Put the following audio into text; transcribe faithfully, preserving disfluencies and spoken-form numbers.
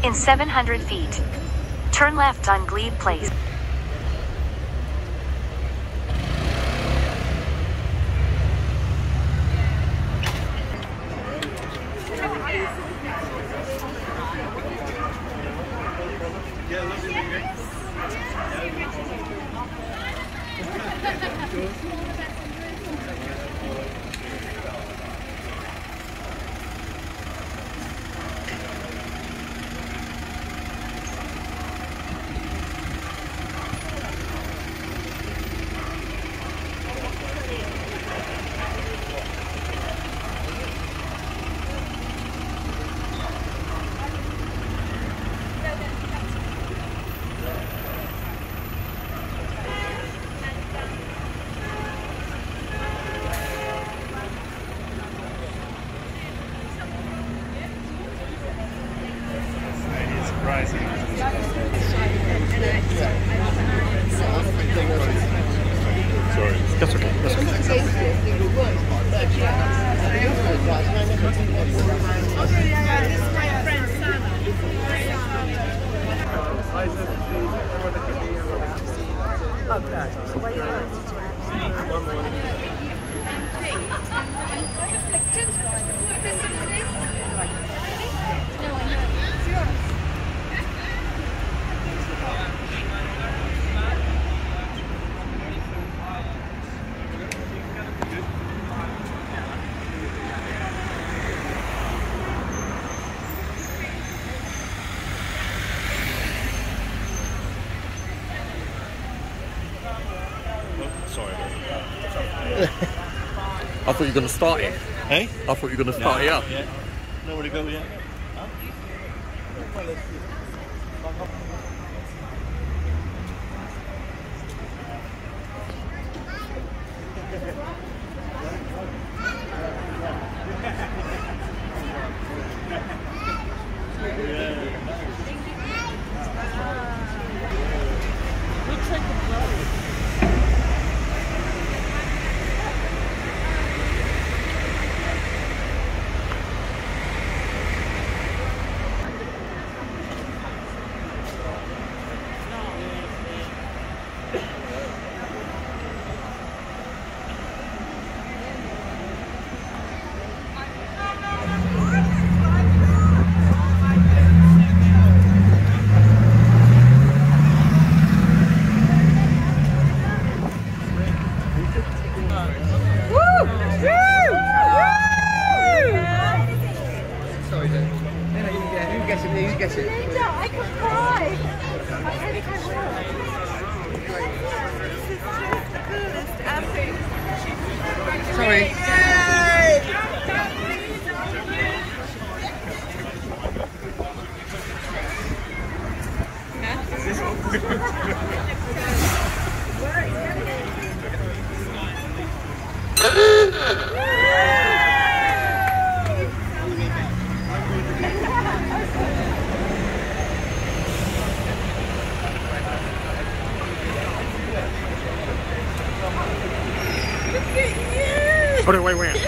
In seven hundred feet, turn left on Glebe Place. Sorry, that's okay. That's okay. Sorry. I thought you were going to start it. Hey? I thought you were going to start no, it up. Yeah. Nowhere to go yet. Huh? I could cry. I think I will. This is just the coolest epic. Sorry. Put it away where?